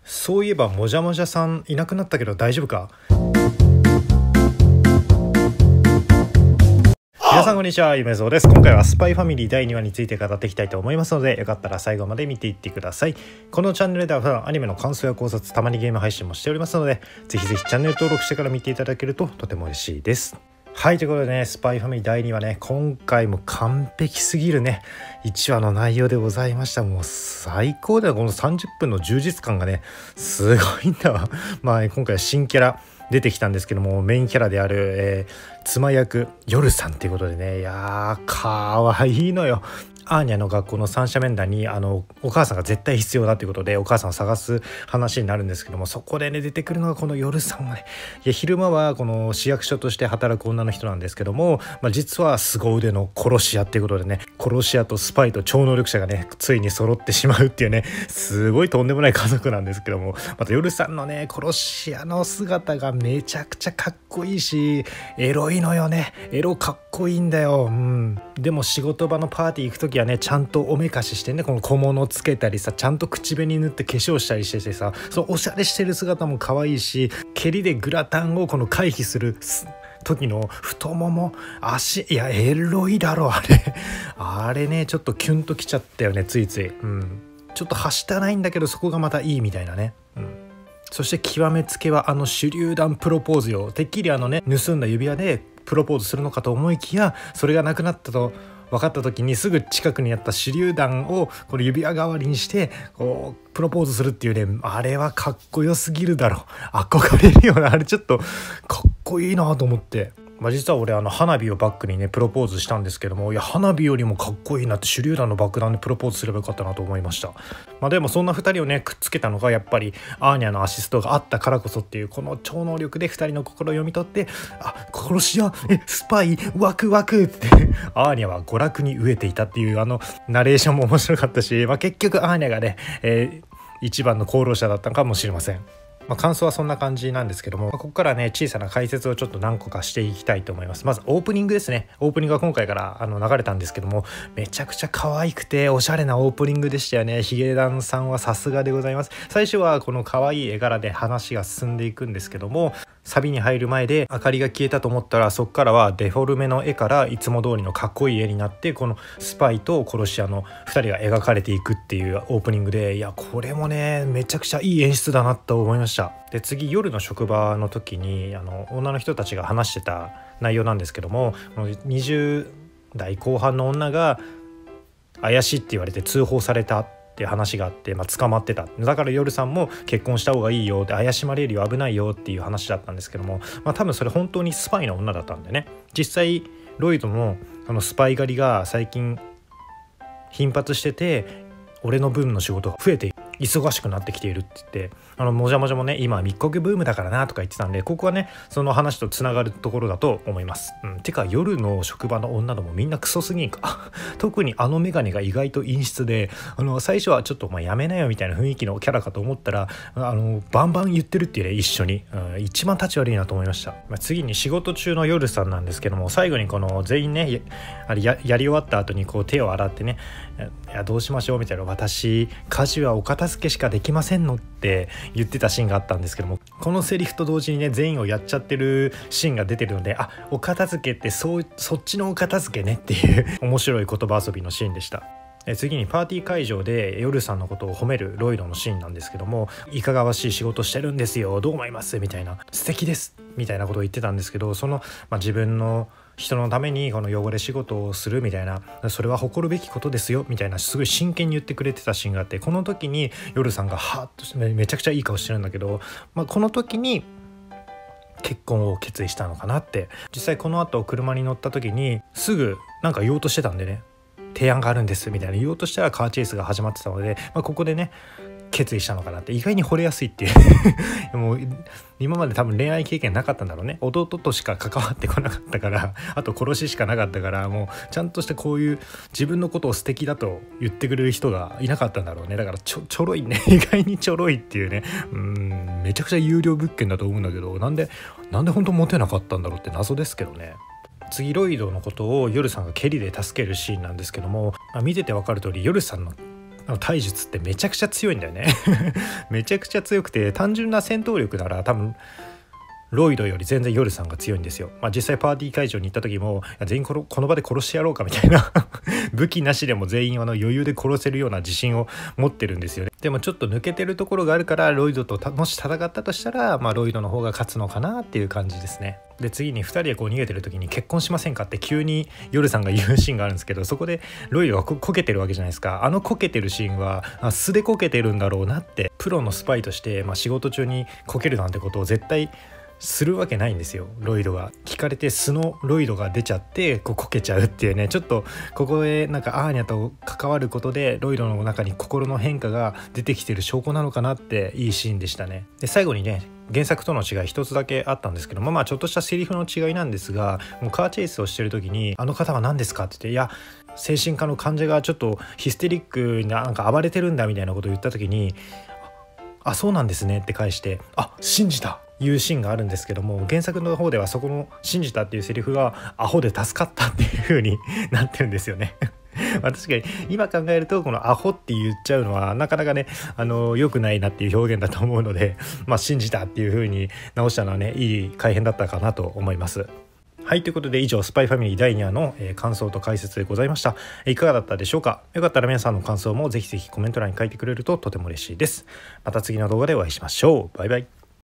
そういえばもじゃもじゃさんいなくなったけど大丈夫か？皆さんこんにちは、ゆめぞうです。今回はスパイファミリー第2話について語っていきたいと思いますので、よかったら最後まで見ていってください。このチャンネルでは普段アニメの感想や考察、たまにゲーム配信もしておりますので、ぜひぜひチャンネル登録してから見ていただけるととても嬉しいです。はい、ということでね、スパイファミリー第2話ね、今回も完璧すぎるね1話の内容でございました。もう最高だよ。この30分の充実感がねすごいんだわ。今回は新キャラ出てきたんですけども、メインキャラである、妻役夜さんっていうことでね、いやーかわいいのよ。アーニャの学校の三者面談にお母さんが絶対必要だということでお母さんを探す話になるんですけども、そこでね出てくるのがこの夜さんはね、いや昼間はこの市役所として働く女の人なんですけども、実は凄腕の殺し屋っていうことでね、殺し屋とスパイと超能力者がねついに揃ってしまうっていうね、すごいとんでもない家族なんですけども、また夜さんのね殺し屋の姿がめちゃくちゃかっこいいしエロいのよね。エロかっこいいんだよ。でも仕事場のパーティー行く時はねちゃんとおめかししてね、この小物つけたりさ、ちゃんと口紅塗って化粧したりしててさ、そうおしゃれしてる姿も可愛いし、蹴りでグラタンをこの回避する時の太もも足、いやエロいだろあれねちょっとキュンときちゃったよね、ついつい。ちょっとはしたないんだけどそこがまたいいみたいなね。そして極めつけは手榴弾プロポーズよ。てっきり盗んだ指輪でプロポーズするのかと思いきや、それがなくなったと分かった時にすぐ近くにあった手榴弾をこの指輪代わりにしてこうプロポーズするっていうね、あれはかっこよすぎるだろ。憧れるよな、あれちょっとかっこいいなと思って。実は俺花火をバックにねプロポーズしたんですけども、いや花火よりもかっこいいなって、手榴弾の爆弾でプロポーズすればよかったなと思いました。でもそんな2人をねくっつけたのがやっぱりアーニャのアシストがあったからこそっていう、この超能力で2人の心を読み取って、殺し屋スパイワクワクってアーニャは娯楽に飢えていたっていうナレーションも面白かったし、結局アーニャがね、一番の功労者だったのかもしれません。感想はそんな感じなんですけども、ここからね小さな解説をちょっと何個かしていきたいと思います。まずオープニングですね。オープニングが今回から流れたんですけども、めちゃくちゃ可愛くておしゃれなオープニングでしたよね。ヒゲダンさんはさすがでございます。最初はこの可愛い絵柄で話が進んでいくんですけども、サビに入る前で明かりが消えたと思ったら、そこからはデフォルメの絵からいつも通りのかっこいい絵になって、このスパイと殺し屋の2人が描かれていくっていうオープニングで、いやこれもねめちゃくちゃいい演出だなと思いました。で次夜の職場の時に女の人たちが話してた内容なんですけども、20代後半の女が怪しいって言われて通報されたっていう話があって、捕まってた。だから夜さんも結婚した方がいいよって、怪しまれるよ危ないよっていう話だったんですけども、多分それ本当にスパイの女だったんでね。実際ロイドのスパイ狩りが最近頻発してて、俺の分の仕事が増えて忙しくなってきているって言って、もじゃもじゃもね今密告ブームだからなとか言ってたんで、ここはねその話とつながるところだと思います。てか夜の職場の女どもみんなクソすぎんか特にメガネが意外と陰湿で、最初はちょっとやめなよみたいな雰囲気のキャラかと思ったらバンバン言ってるっていうね、一緒に、一番立ち悪いなと思いました。次に仕事中の夜さんなんですけども、最後にこの全員ねやり終わった後にこう手を洗ってね、いやどうしましょうみたいな、私家事はお片付けしかできませんのって言ってたシーンがあったんですけども、このセリフと同時にね全員をやっちゃってるシーンが出てるので、お片付けってそっちのお片付けねっていう面白い言葉遊びのシーンでした。次にパーティー会場で夜さんのことを褒めるロイドのシーンなんですけども、いかがわしい仕事してるんですよ、どう思いますみたいな、素敵ですみたいなことを言ってたんですけど、その、自分の人のためにこの汚れ仕事をするみたいな、それは誇るべきことですよみたいな、すごい真剣に言ってくれてたシーンがあって、この時に夜さんがハーッとしてめちゃくちゃいい顔してるんだけど、この時に結婚を決意したのかなって。実際この後車に乗った時にすぐなんか言おうとしてたんでね、提案があるんですみたいな言おうとしたらカーチェイスが始まってたので、ここでね決意したのかなって。意外に惚れやすいっていうもう今まで多分恋愛経験なかったんだろうね。弟としか関わってこなかったから、あと殺ししかなかったから、もうちゃんとしてこういう自分のことを素敵だと言ってくれる人がいなかったんだろうね。だからちょろいね意外にちょろいっていうね。めちゃくちゃ有料物件だと思うんだけど、なんで本当モテなかったんだろうって謎ですけどね。次ロイドのことを夜さんが蹴りで助けるシーンなんですけども、見てて分かる通り夜さんの体術ってめちゃくちゃ強いんだよねめちゃくちゃ強くて、単純な戦闘力なら多分ロイドより全然ヨルさんが強いんですよ。実際パーティー会場に行った時も全員この場で殺してやろうかみたいな武器なしでも全員余裕で殺せるような自信を持ってるんですよね。でもちょっと抜けてるところがあるから、ロイドともし戦ったとしたら、ロイドの方が勝つのかなっていう感じですね。で次に2人でこう逃げてる時に結婚しませんかって急にヨルさんが言うシーンがあるんですけど、そこでロイドがこけてるわけじゃないですか。こけてるシーンは素でこけてるんだろうなって、プロのスパイとして、仕事中にこけるなんてことを絶対するわけないんですよ。ロイドが聞かれて素のロイドが出ちゃってこけちゃうっていうね、ちょっとここでアーニャと関わることでロイドの中に心の変化が出てきてる証拠なのかなって、いいシーンでしたね。で最後にね、原作との違い一つだけあったんですけども、ちょっとしたセリフの違いなんですが、もうカーチェイスをしてる時に「あの方は何ですか?」って言って、いや精神科の患者がちょっとヒステリックな暴れてるんだみたいなことを言った時に「あ、そうなんですね」って返して「あ、信じた」いうシーンがあるんですけども、原作の方ではそこの信じたっていうセリフがアホで助かったっていう風になってるんですよね確かに今考えるとこのアホって言っちゃうのはなかなかね良くないなっていう表現だと思うので、信じたっていう風に直したのはね、いい改変だったかなと思います。はい、ということで以上スパイファミリー第2話の感想と解説でございました。いかがだったでしょうか。よかったら皆さんの感想もぜひぜひコメント欄に書いてくれるととても嬉しいです。また次の動画でお会いしましょう。バイバイ。